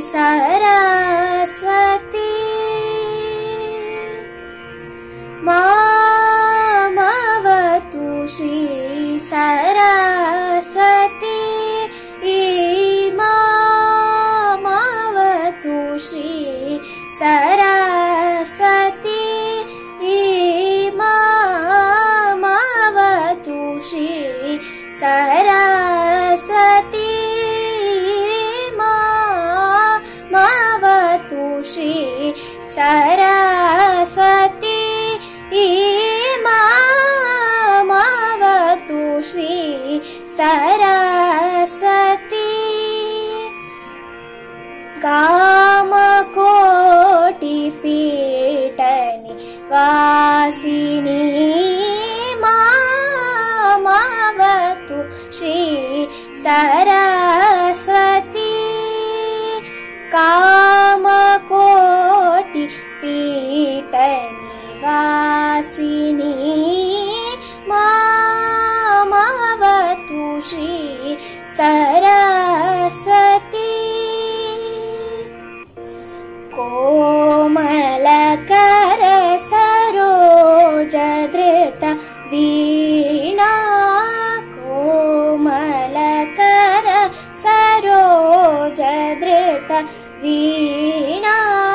सरस्वती मामवतु श्री सरस्वती मामवतु श्री सरस्वती मामवतु श्री सरस्वती मामवतु श्री सरस्वती मामवतु श्री सरस्वती कामकोटिपीठनि वासिनी मामवतु श्री सरस्वती कामकोटिपीठनि वासिनी मामवतु श्री सरस्वती कोमलकर सरोजधृत वीणा कोमलकर सरोजधृत वीणा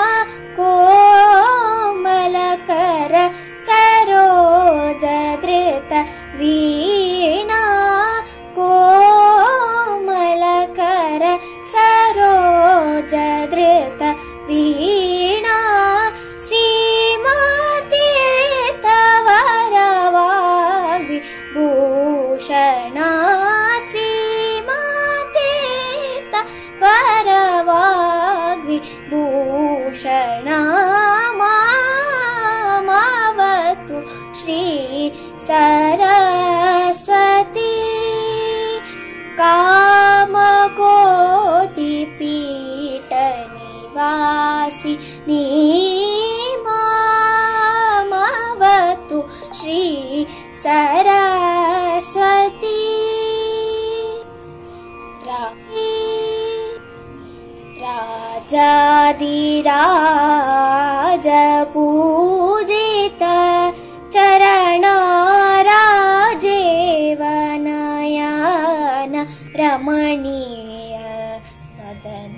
कोमलकर सरोजधृत वीणा कोमलकर सरोजधृत वीणा सीमातीतवरवाग्वि भूषणा सीमातीतवरवाग्वि भूषणा मामवतु श्री सरस्वती कामकोटिपीठनि वासिनी मामवतु श्री सरस्वती राजाधिराज पूजित चरण राजेवनयन रमणीय वदन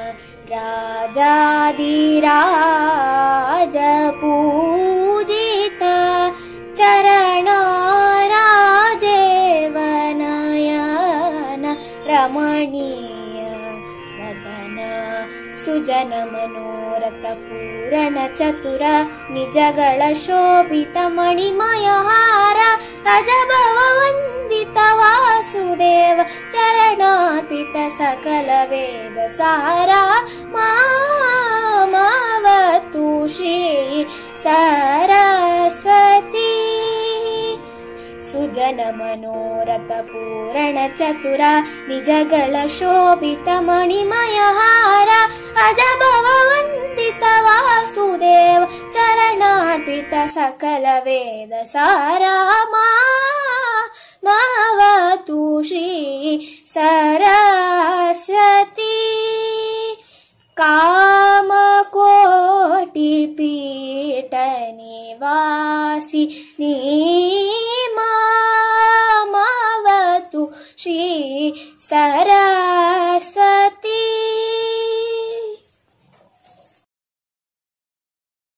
राजाधिराज पूजित चरण राजेवनयन रमणीय वदन सुजन मनोरथ पूरण चतुर निजಗಳ ಶೋಭಿತ ಮಣಿಮಯ ಹಾರ ಅಜಭವ ವಂದಿತ ವಾಸುದೇವ ಚರಣಾರ್ಪಿತ ಸಕಲ ವೇದ ಸಾರ ಮಾಮವತು ಶ್ರೀ ಸರಸ್ವತಿ ಸುಜನ ಮನೋರಥ ಪೂರಣ ಚತುರ ನಿಜಗಳ ಶೋಭಿತ ಮಣಿಮಯ ಹಾರ ಅಜಭವ ವಂದಿತ ವಾಸುದೇವ ಚರಣಾರ್ಪಿತ ಸಕಲ ವೇದ ಸಾರ ಮಾಮವತು ಶ್ರೀ ಸರಸ್ವತಿ ಕಾಮಕೋಟಿಪೀಠನಿ ವಾಸಿನಿ